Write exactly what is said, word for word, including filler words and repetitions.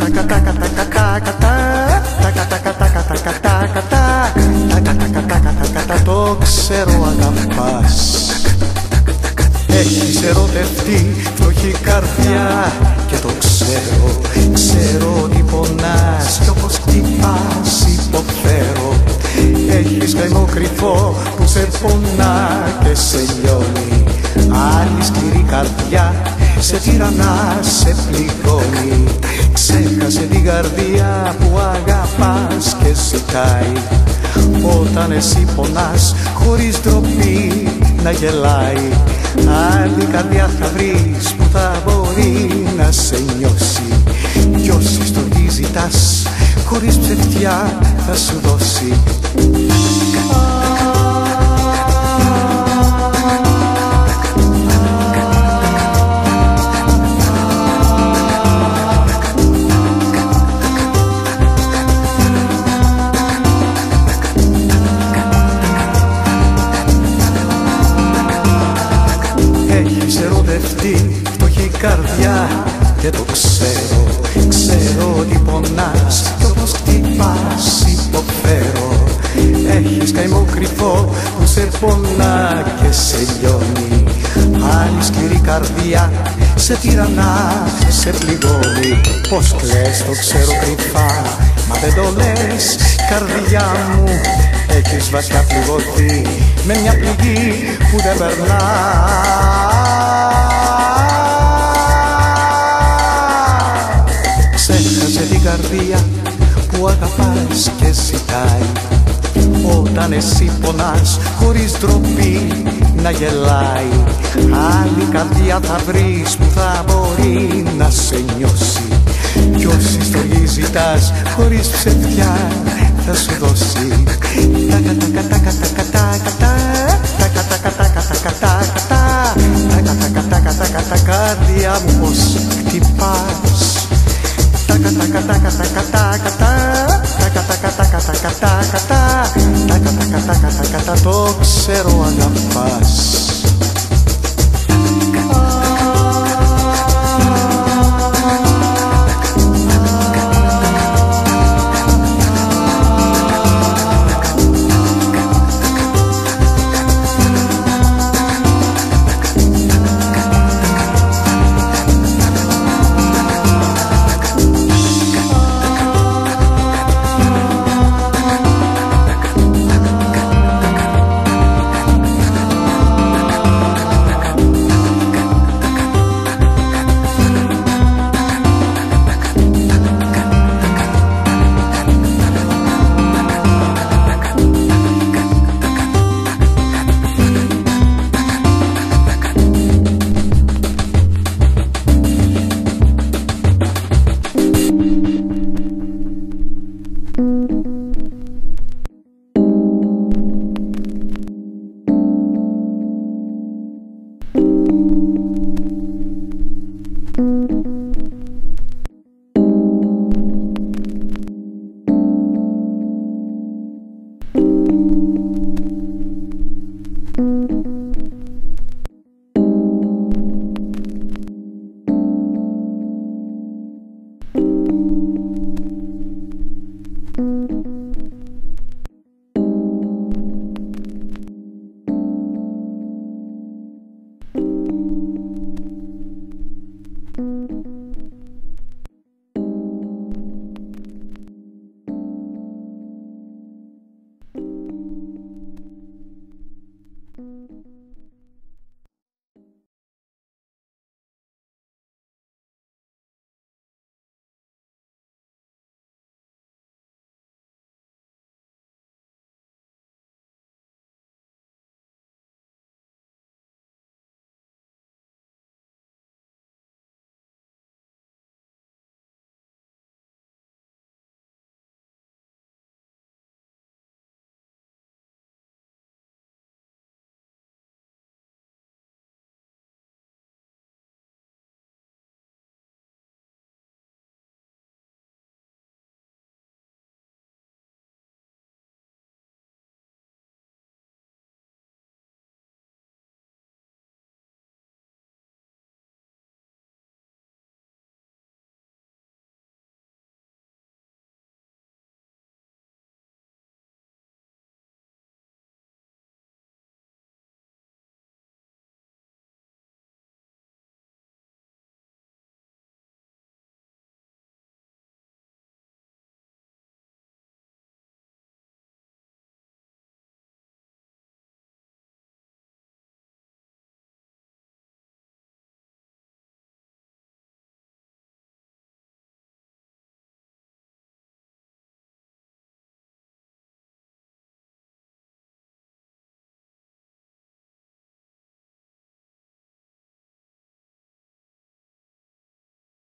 Το ξέρω αγαπάς. Έχεις ερωτευτεί φτωχή καρδιά και το ξέρω. Ξέρω ότι πονάς κι όπως χτυπάς υποφέρω. Έχεις καημό κρυφό που σε πονά και σε λιώνει. Άλλη σκληρή καρδιά σε τυραννά, σε πληγώνει. Ξέχασε την καρδιά που αγαπάς και ζητάει. Όταν εσύ πονάς χωρίς ντροπή να γελάει. Άλλη καρδιά θα βρεις που θα μπορεί να σε νιώσει. Κι όσοι στοργή ζητάς χωρίς ψευτιά θα σου δώσει. Έχεις ερωτευτεί φτωχή καρδιά και το ξέρω. Ξέρω ότι πονάς κι όπως χτυπάς υποφέρω. Έχεις καημό κρυφό που σε πονά και σε λιώνει. Άλλη σκληρή καρδιά σε τυραννά, σε πληγώνει. Πως κλαις το ξέρω κρυφά, μα δεν το λες καρδιά μου. Έχεις βαθιά πληγωθεί με μια πληγή που δεν περνά. Ξέχασε την καρδία που αγαπάς και ζητάει. Όταν εσύ πονάς χωρίς ντροπή να γελάει. Άλλη καρδιά θα βρεις που θα μπορεί να σε νιώσει. Κι όσοι στοργή ζητάς χωρίς ψευτιά θα σου δώσει. Τακα τακα τακα τακα τακα τακα τακα τακα τακα τακα τακα τακα τακα καρδιά μου πως χτυπάς. Τακα τακα τακα τακα τακα τακα τακα τακα τακα τακα τακα τακα τακα τακα τακα το ξέρω αγαπάς.